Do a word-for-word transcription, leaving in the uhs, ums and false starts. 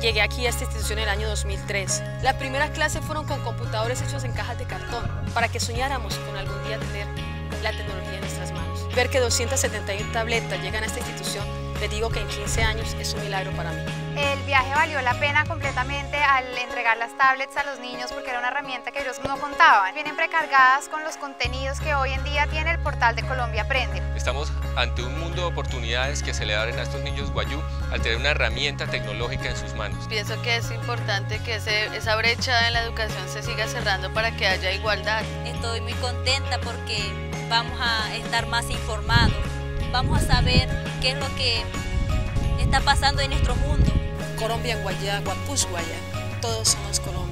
Llegué aquí a esta institución en el año dos mil tres. Las primeras clases fueron con computadores hechos en cajas de cartón, para que soñáramos con algún día tener la tecnología en nuestras manos. Ver que doscientas setenta y uno tabletas llegan a esta institución, les digo que en quince años es un milagro para mí. El viaje valió la pena completamente al entregar las tablets a los niños porque era una herramienta que ellos no contaban. Vienen precargadas con los contenidos que hoy en día tiene el portal de Colombia Aprende. Estamos ante un mundo de oportunidades que se le abren a estos niños guayú al tener una herramienta tecnológica en sus manos. Pienso que es importante que ese, esa brecha en la educación se siga cerrando para que haya igualdad. Estoy muy contenta porque vamos a estar más informados, vamos a saber qué es lo que está pasando en nuestro mundo. Colombia, Guayá, Guapús, Guayá, todos somos Colombia.